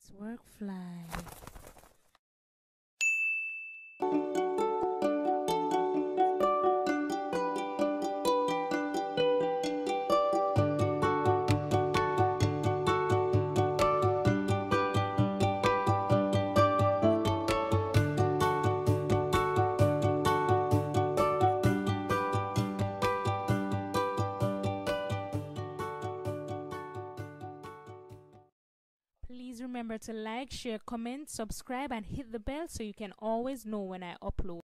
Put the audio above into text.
Let's work fly. Please remember to like, share, comment, subscribe, and hit the bell so you can always know when I upload.